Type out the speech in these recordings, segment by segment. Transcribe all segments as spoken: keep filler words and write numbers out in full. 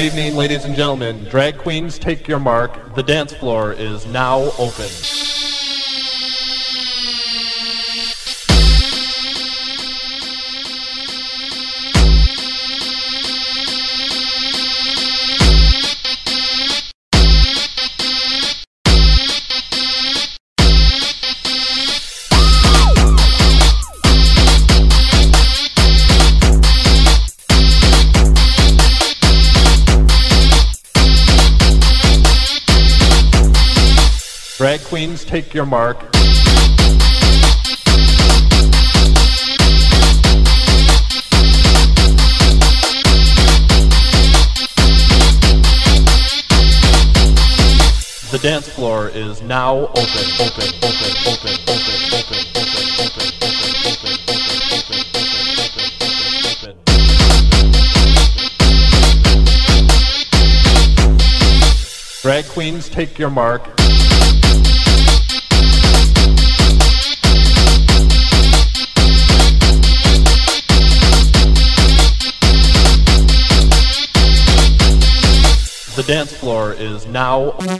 evening, ladies and gentlemen. Drag queens, take your mark. The dance floor is now open. Drag queens, take your mark. The dance floor is now open, open, open, open, open, open, open, open, open, open, open, open, open, open. Drag queens, take your mark. The dance floor is now open.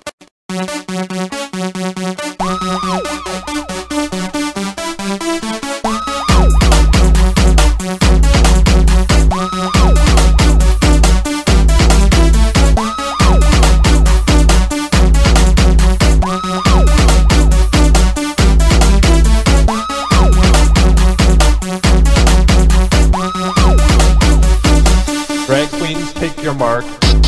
Drag queens, take your mark.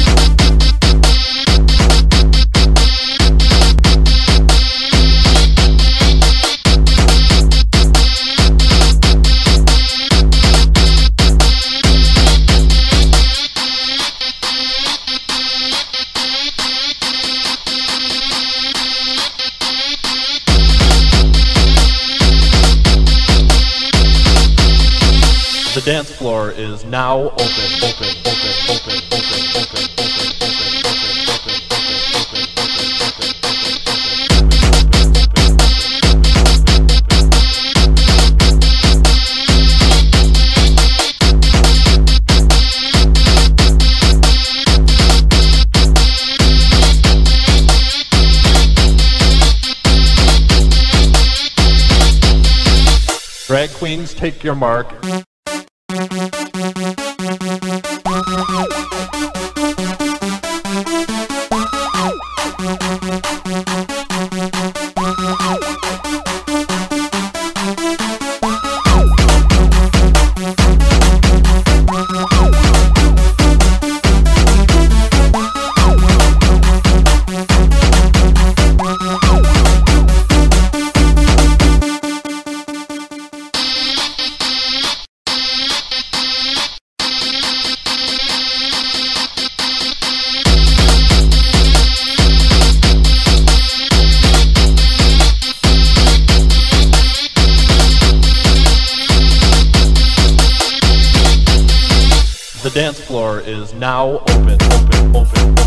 The dance floor is now open, open, open, open, open, open, open, Drag queens, take your mark. The dance floor is now open, open, open.